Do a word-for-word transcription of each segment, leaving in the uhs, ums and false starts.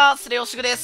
は、スレオシグです。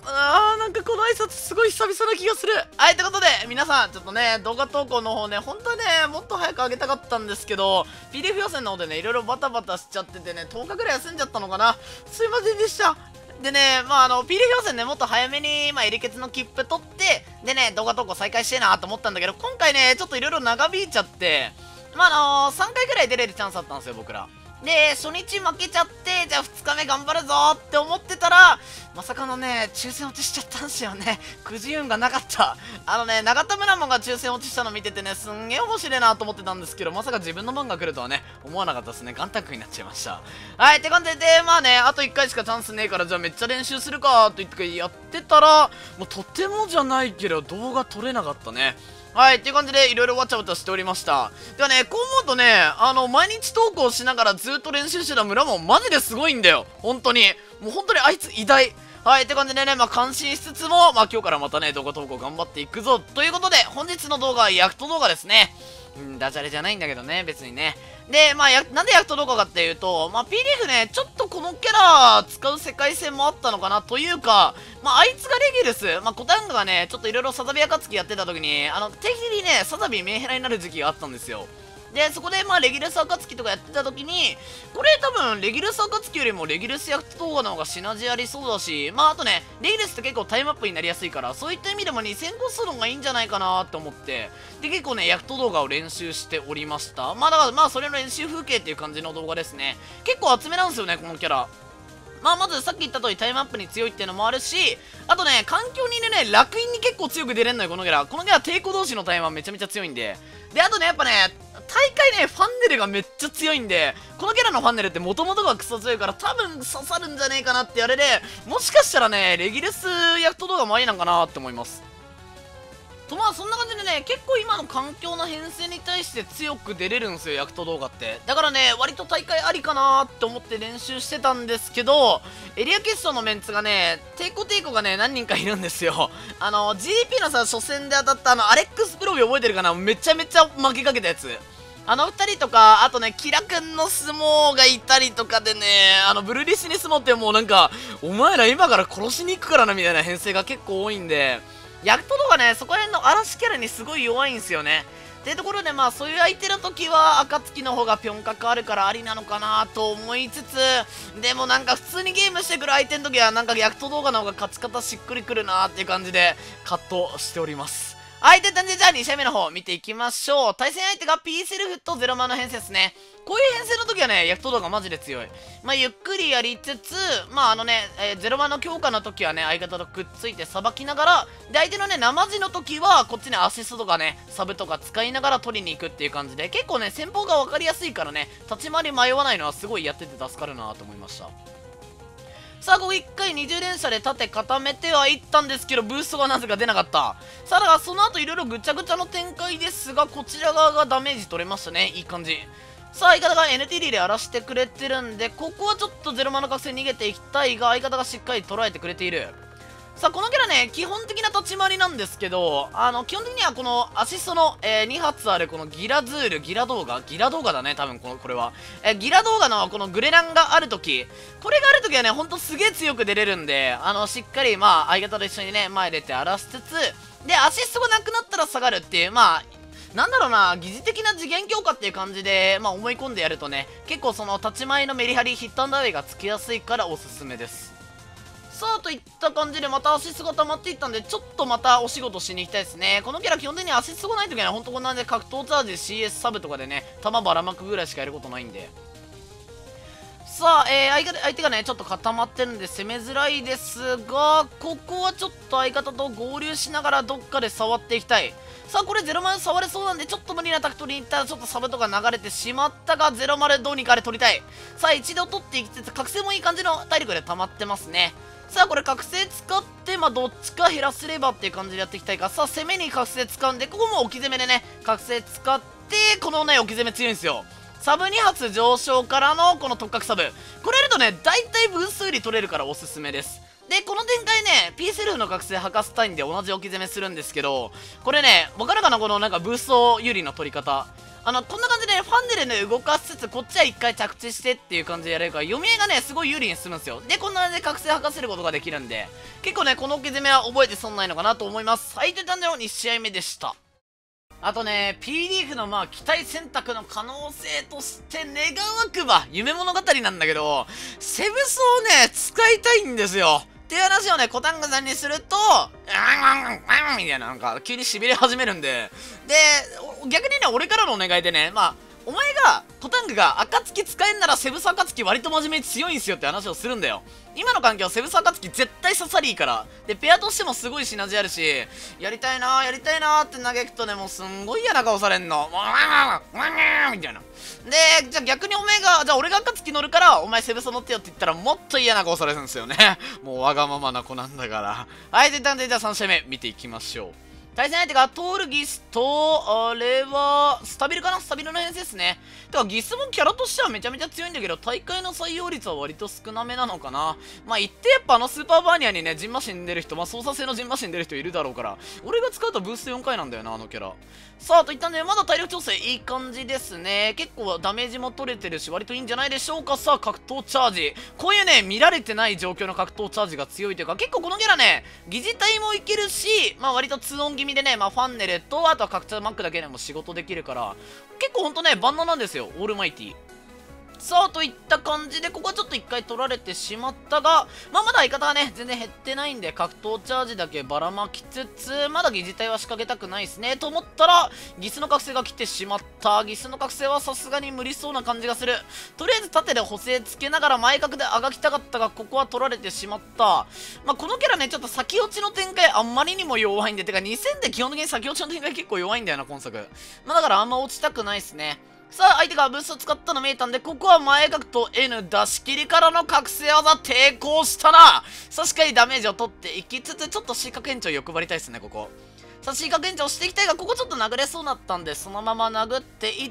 あー、なんかこの挨拶すごい久々な気がする。はい、ということで、皆さん、ちょっとね、動画投稿の方ね、本当はね、もっと早く上げたかったんですけど、ピーディーエフ 予選の方でね、いろいろバタバタしちゃっててね、とおかぐらい休んじゃったのかな。すいませんでした。でね、まあ、あの、ピーディーエフ 予選ね、もっと早めに、まあ、エリケツの切符取って、でね、動画投稿再開してえなと思ったんだけど、今回ね、ちょっといろいろ長引いちゃって、まあ、あのー、さんかいぐらい出れるチャンスあったんですよ、僕ら。で、初日負けちゃって、じゃあふつかめ頑張るぞって思ってたら、まさかのね、抽選落ちしちゃったんですよね。くじ運がなかった。あのね、長田村マンが抽選落ちしたの見ててね、すんげえ面白いなと思ってたんですけど、まさか自分の番が来るとはね、思わなかったですね。元旦になっちゃいました。はい、って感じで、まあね、あといっかいしかチャンスねえから、じゃあめっちゃ練習するかと言ってやってたら、もうとてもじゃないけど、動画撮れなかったね。はい、っていう感じでいろいろわちゃわちゃしておりました。ではね、こう思うとね、あの、毎日投稿しながらずっと練習してた村もマジですごいんだよ。本当に。もう本当にあいつ偉大。はい、って感じでね、まあ、感心しつつも、まあ、今日からまたね、動画投稿頑張っていくぞ。ということで、本日の動画はヤクト動画ですね。うん、ダジャレじゃないんだけどね、別にね。で、まあ、や、なんでヤクト動画かっていうと、まあ、ピーディーエフ ね、ちょっとこのキャラ使う世界線もあったのかなというか、まあ、あいつがレギュルス、まあ、コタンガがね、ちょっといろいろサザビ暁やってた時に、あの、定期的にね、サザビメンヘラになる時期があったんですよ。で、そこでまあレギュラス暁とかやってた時に、これ多分レギュラス暁よりもレギュラスヤクト動画の方がシナジーありそうだし、まああとね、レギュラスって結構タイムアップになりやすいから、そういった意味でもにせんコストの方がいいんじゃないかなって思って、で結構ね、ヤクト動画を練習しておりました。まあだからまあそれの練習風景っていう感じの動画ですね。結構厚めなんですよね、このキャラ。まあまずさっき言った通りタイムアップに強いっていうのもあるし、あとね、環境にいるね、楽園に結構強く出れんのよ、このキャラ。このキャラ抵抗同士のタイムはめちゃめちゃ強いんで。で、あとね、やっぱね、大会ね、ファンネルがめっちゃ強いんで、このキャラのファンネルって元々がクソ強いから多分刺さるんじゃねえかなってあれで、もしかしたらね、レギュレスヤクト動画もありなんかなって思います。とまあそんな感じでね、結構今の環境の編成に対して強く出れるんですよ、ヤクト動画って。だからね、割と大会ありかなーって思って練習してたんですけど、エリア決勝のメンツがね、抵抗抵抗がね、何人かいるんですよ。あの、ジーディーピー のさ、初戦で当たったあの、アレックスプロビ覚えてるかな、めちゃめちゃ負けかけたやつ。あの二人とか、あとね、キラ君の相撲がいたりとかでね、あの、ブルーリスに相撲ってもうなんか、お前ら今から殺しに行くからなみたいな編成が結構多いんで、ヤクト動画ね、そこら辺の嵐キャラにすごい弱いんですよね。っていうところで、まあ、そういう相手の時は、暁の方がピョン角あるからありなのかなと思いつつ、でもなんか普通にゲームしてくる相手の時は、なんかヤクト動画の方が勝ち方しっくりくるなーっていう感じで、葛藤しております。はい、という感じで、じゃあに試合目の方見ていきましょう。対戦相手が P セルフとゼロマンの編成ですね。こういう編成の時はね、ヤクト動画マジで強い。まあ、ゆっくりやりつつ、まあ、あのね、えー、ゼロマンの強化の時はね、相方とくっついてさばきながら、で、相手のね、生地の時は、こっちね、アシストとかね、サブとか使いながら取りに行くっていう感じで、結構ね、戦法が分かりやすいからね、立ち回り迷わないのはすごいやってて助かるなと思いました。さあ、ここいっかいにじゅう連射で縦固めてはいったんですけど、ブーストがなぜか出なかった。さあ、だからその後いろいろぐちゃぐちゃの展開ですが、こちら側がダメージ取れましたね。いい感じ。さあ、相方が エヌティーディー で荒らしてくれてるんで、ここはちょっとゼロマンの覚醒逃げていきたいが、相方がしっかり捉えてくれている。さあ、このキャラね、基本的な立ち回りなんですけど、あの、基本的にはこのアシストの、えー、に発あるこのギラズール、ギラ動画ギラ動画だね、多分この、これは。えー、ギラ動画のこのグレランがあるとき、これがあるときはね、ほんとすげえ強く出れるんで、あの、しっかり、まあ、相方と一緒にね、前出て荒らしつつ、で、アシストがなくなったら下がるっていう、まあ、なんだろうな、疑似的な次元強化っていう感じで、まあ、思い込んでやるとね、結構その立ち前のメリハリ、ヒットアンダーウェイがつきやすいからおすすめです。さあ、といった感じでまたアシストが溜まっていったんで、ちょっとまたお仕事しに行きたいですね。このキャラ基本的にアシストがないときはほんとこんなんで格闘チャージ シーエス サブとかでね、弾ばらまくぐらいしかやることないんで。さあ、えー、相手相手がね、ちょっと固まってるんで攻めづらいですが、ここはちょっと相方と合流しながらどっかで触っていきたい。さあ、これゼロマル触れそうなんで、ちょっと無理なタク取りに行ったらちょっとサブとか流れてしまったが、ゼロマルどうにかで取りたい。さあ、一度取っていきつつ、覚醒もいい感じの体力で溜まってますね。さあ、これ覚醒使って、まあ、どっちか減らせればっていう感じでやっていきたいか。さあ、攻めに覚醒使うんで、ここも置き攻めでね、覚醒使って、このね、置き攻め強いんですよ。サブに発上昇からのこの特覚サブ。これやるとね、大体ブーストより取れるからおすすめです。で、この展開ね、ピーセルフの覚醒吐かすタインで同じ置き攻めするんですけど、これね、わかるかなこのなんかブースト有利の取り方。 あの、こんな感じで、ね、ファンネルね、動かしつつ、こっちは一回着地してっていう感じでやれるから、読み絵がね、すごい有利に進むんですよ。で、こんな感じで覚醒吐かせることができるんで、結構ね、この置き攻めは覚えて損ないのかなと思います。最低単でのに試合目でした。あとね、P リーグのまあ期待選択の可能性として願わくば夢物語なんだけど、セブソをね、使いたいんですよ。っていう話をね、コタングさんにすると、うんうんうんみたいな、なんか急に痺れ始めるんで、で、逆にね、俺からのお願いでね、まあ、お前が、コタングが暁使えんならセブス暁割と真面目に強いんすよって話をするんだよ。今の環境セブス暁絶対刺さりいいから。で、ペアとしてもすごいシナジーあるし、やりたいなー、やりたいなーって嘆くとね、もうすんごい嫌な顔されんの。もう、わーわーみたいな。で、じゃあ逆にお前が、じゃあ俺が暁乗るから、お前セブソ乗ってよって言ったらもっと嫌な顔されるんですよね。もうわがままな子なんだから。はい、で、で、じゃあさん試合目見ていきましょう。対戦相手がトールギスと、あれは、スタビルかなスタビルの編成ですね。てか、ギスもキャラとしてはめちゃめちゃ強いんだけど、大会の採用率は割と少なめなのかな。まあ、言ってやっぱあのスーパーバーニアにね、ジンマシン出る人、まあ、操作性のジンマシン出る人いるだろうから、俺が使うとブーストよんかいなんだよな、あのキャラ。さあ、といったんで、まだ体力調整いい感じですね。結構ダメージも取れてるし、割といいんじゃないでしょうか。さあ、格闘チャージ。こういうね、見られてない状況の格闘チャージが強いというか、結構このキャラね、疑似体もいけるし、まあ、割とツーオン気味でね、まあ、ファンネルと、あとは格闘マックだけでも仕事できるから、結構ほんとね、万能なんですよ、オールマイティ。さあ、といった感じで、ここはちょっと一回取られてしまったが、まあ、まだ相方はね、全然減ってないんで、格闘チャージだけばらまきつつ、まだ疑似体は仕掛けたくないですね。と思ったら、ギスの覚醒が来てしまった。ギスの覚醒はさすがに無理そうな感じがする。とりあえず縦で補正つけながら前角であがきたかったが、ここは取られてしまった。まあ、このキャラね、ちょっと先落ちの展開あんまりにも弱いんで、てかにせんで基本的に先落ちの展開結構弱いんだよな、今作。まあ、だからあんま落ちたくないですね。さあ、相手がブーストを使ったの見えたんで、ここは前角と N 出し切りからの覚醒技抵抗したな。さあ、しっかりダメージを取っていきつつ、ちょっと C 角延長欲張りたいですね、ここ。さあ、C 角延長していきたいが、ここちょっと殴れそうだったんで、そのまま殴っていって、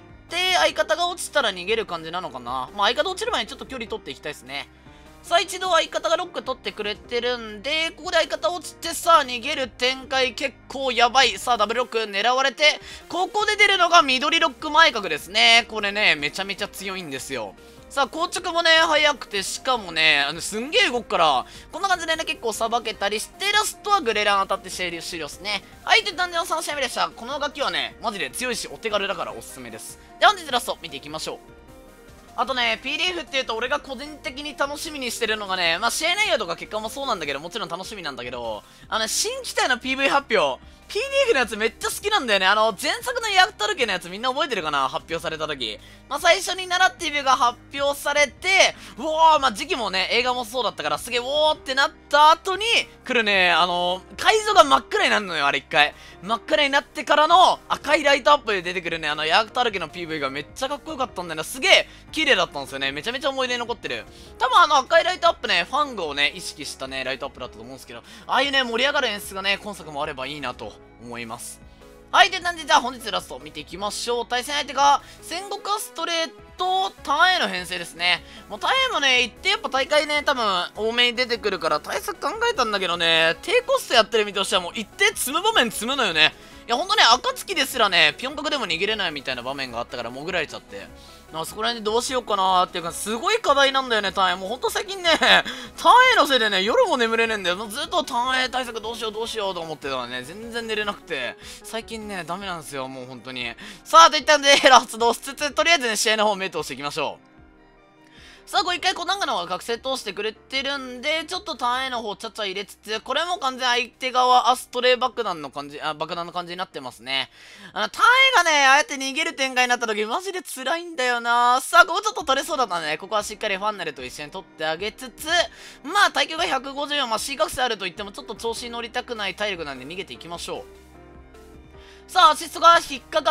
相方が落ちたら逃げる感じなのかな。まあ、相方落ちる前にちょっと距離取っていきたいですね。さあ、一度相方がロック取ってくれてるんで、ここで相方落ちて、さあ、逃げる展開結構やばい。さあ、ダブルロック狙われて、ここで出るのが緑ロック前角ですね。これね、めちゃめちゃ強いんですよ。さあ、硬直もね、速くて、しかもね、あの、すんげえ動くから、こんな感じでね、結構さばけたりして、ラストはグレラン当たって終了ですね。はい、という感じのさん試合目でした。この楽器はね、マジで強いし、お手軽だからおすすめです。で、本日ラスト見ていきましょう。あとね、ピーディーエフ っていうと俺が個人的に楽しみにしてるのがね、まあ、試合内容とか結果もそうなんだけど、もちろん楽しみなんだけど、あの、新機体の ピーブイ 発表、ピーディーエフ のやつめっちゃ好きなんだよね。あの、前作のヤクタルケのやつみんな覚えてるかな、発表された時。まあ、最初にナラティブが発表されて、うおー、まあ、時期もね、映画もそうだったから、すげえ、おーってなった後に、来るね、あの、海藻が真っ暗になるのよ、あれ一回。真っ暗になってからの赤いライトアップで出てくるね、あの、ヤクタルケの ピーブイ がめっちゃかっこよかったんだよな。すげえ、綺麗だったんですよね。めちゃめちゃ思い出に残ってる。多分あの赤いライトアップね、ファングをね、意識したね、ライトアップだったと思うんですけど、ああいうね、盛り上がる演出がね、今作もあればいいなと思います。はい、で、なんで、じゃあ本日ラスト見ていきましょう。対戦相手が、戦国アストレート、ターン A の編成ですね。もうターン A もね、一定やっぱ大会ね、多分多めに出てくるから対策考えたんだけどね、低コストやってる身としてはもう一定積む場面積むのよね。いや、ほんとね、暁ですらね、ピョン角でも逃げれないみたいな場面があったから潜られちゃって。なんかそこら辺でどうしようかなーっていうか、すごい課題なんだよね、ターン A。もうほんと最近ね、ターン A のせいでね、夜も眠れねえんだよ。もうずっとターン A 対策どうしようどうしようと思ってたらね、全然寝れなくて、最近ね、ダメなんですよ、もうほんとに。さあ、といったんで、エラー発動しつつ、とりあえずね、試合の方目通していきましょう。さあ、これ一回コナンガの方が覚醒通してくれてるんで、ちょっとターン A の方ちゃっちゃ入れつつ、これも完全相手側アストレイ爆弾の感じ、あ、爆弾の感じになってますね。あの、ターン A がね、ああやって逃げる展開になった時、マジで辛いんだよな。さあ、ここちょっと取れそうだったね。ここはしっかりファンネルと一緒に取ってあげつつ、まあ、耐久がひゃくごじゅうよん、まあ、C 覚醒あると言っても、ちょっと調子に乗りたくない体力なんで逃げていきましょう。さあ、アシストが引っかかって、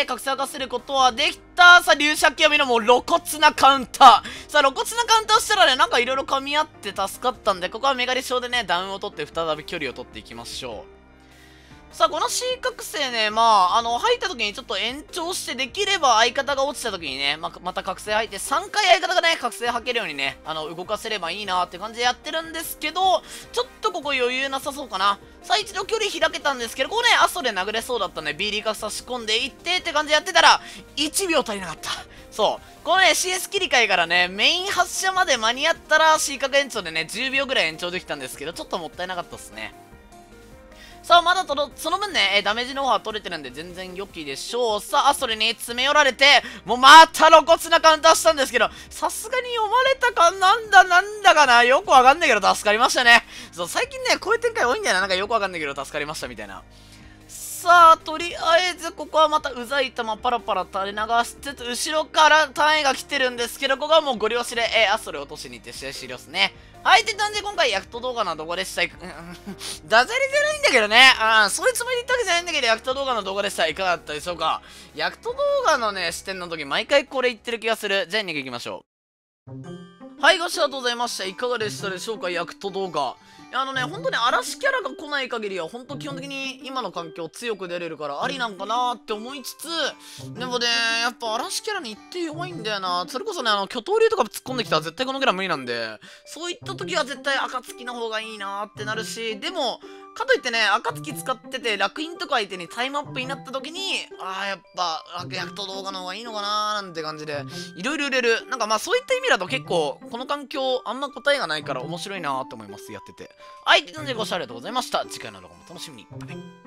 覚醒明かせることはできた。さあ、流射極みのもう露骨なカウンター。さあ、露骨なカウンターしたらね、なんかいろいろ噛み合って助かったんで、ここはメガリショーでね、ダウンを取って再び距離を取っていきましょさあ、この C 覚醒ね、まあ、あの、入った時にちょっと延長して、できれば相方が落ちた時にね、まあ、また覚醒入って、さんかい相方がね、覚醒吐けるようにね、あの、動かせればいいなって感じでやってるんですけど、ちょっとここ余裕なさそうかな。さあ、一度距離開けたんですけど、ここね、アストで殴れそうだったんで、B リーが差し込んでいってって感じでやってたら、いちびょう足りなかった。そう。このね、シーエス 切り替えからね、メイン発射まで間に合ったら C 覚延長でね、じゅうびょうぐらい延長できたんですけど、ちょっともったいなかったっすね。さあ、まだとの、その分ね、ダメージの方は取れてるんで全然良きでしょう。さあ、アストレに詰め寄られて、もうまた露骨なカウンターしたんですけど、さすがに読まれたかなんだなんだかな、よくわかんないけど助かりましたね。そう、最近ね、こういう展開多いんだよな。なんかよくわかんないけど助かりましたみたいな。さあ、とりあえず、ここはまたうざい球パラパラ垂れ流しつつ、後ろから単位が来てるんですけど、ここはもうご了承で、えー、アストレ落としに行って試合終了ですね。はい、って感じで今回、ヤクト動画の動画でした。ダジャレじゃないんだけどね。あそういうつもりで言ったわけじゃないんだけど、ヤクト動画の動画でした。いかがだったでしょうか。ヤクト動画のね、視点の時、毎回これ言ってる気がする。じゃあ、に行きましょう。はい、ご視聴ありがとうございました。いかがでしたでしょうか、ヤクト動画。あのね、本当に嵐キャラが来ない限りは、本当基本的に今の環境強く出れるからありなんかなって思いつつ、でもね、やっぱ嵐キャラに一定弱いんだよな。それこそね、あの、巨頭竜とか突っ込んできたら絶対このキャラ無理なんで、そういった時は絶対暁の方がいいなってなるし、でも、かといってね、暁使ってて、楽印とか相手にタイムアップになった時に、ああ、やっぱ、ヤクト動画の方がいいのかなーなんて感じで、いろいろ売れる。なんかまあそういった意味だと結構、この環境、あんま答えがないから面白いなーって思います。やってて。はい、ということでご視聴ありがとうございました。次回の動画も楽しみに。バイバイ。